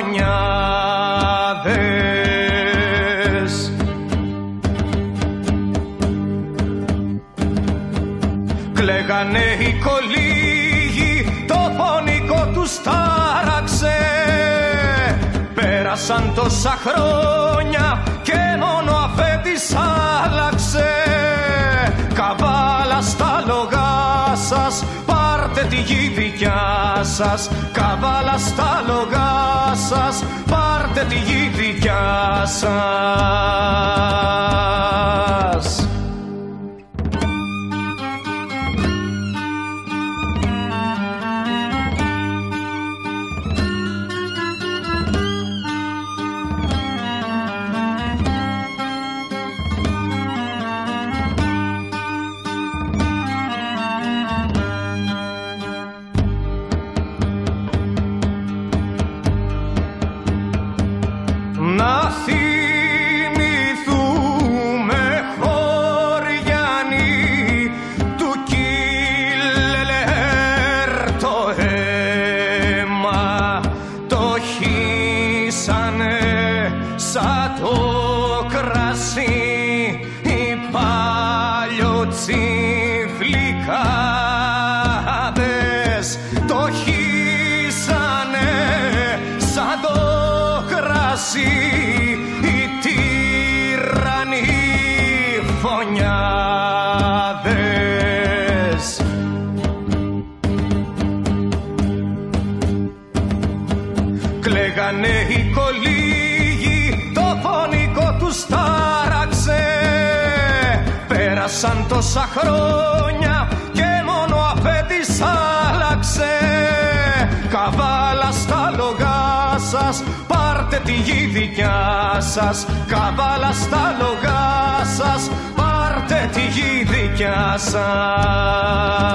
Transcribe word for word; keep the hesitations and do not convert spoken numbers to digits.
φωνιάδες. Κλαίγανε οι κολύγοι, το φωνικό τους τάραξε. Πέρασαν τόσα χρόνια και μόνο αφέντης άλλαξε. Καβάλα στα λογά σας, πάρτε τη γη δικιά σας. Καβάλα στα λογά σας, πάρτε τη γη δικιά σας. Να θυμηθούμε χωριανοί του Κιλελέρ το αίμα το χύσανε σαν το κρασί οι παλιοτσιφλικάδες, το χύσανε σαν το κρασί οι τυραννοί φωνιάδες. Κλαίγανε οι κολύγοι, το φωνικό τους τάραξε. Πέρασαν τόσα χρόνια και μόνο αφέντης άλλαξε. Καβάλα στα λογά σας, πάρτε τη γη δικιά σας. Καβάλα στα λογά σας, πάρτε τη γη δικιά σας.